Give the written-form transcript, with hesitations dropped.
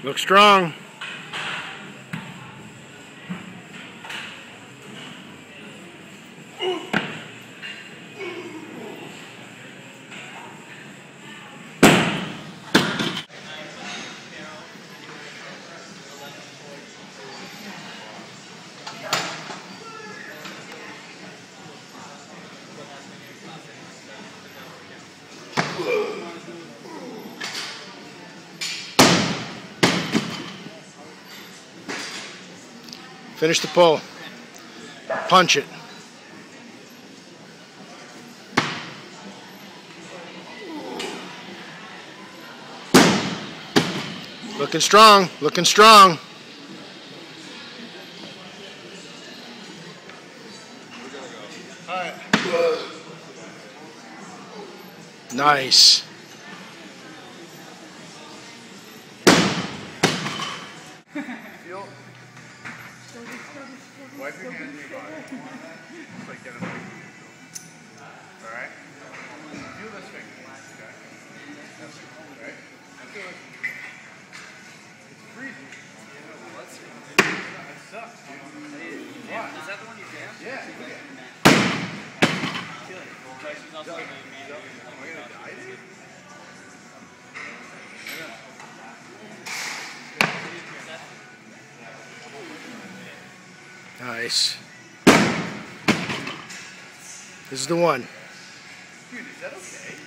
Look strong. Finish the pull. Punch it. Looking strong, looking strong. All right. Nice. Feel. Wipe your hands in your body. It's like getting a big. Alright? Feel this finger. Okay. That's it. Right? Now feel it. It's freezing. That sucks, dude. Why? Is that the one you jammed? Yeah. She's also the man. Am I gonna die, dude? Nice. This is the one. Dude, is that okay?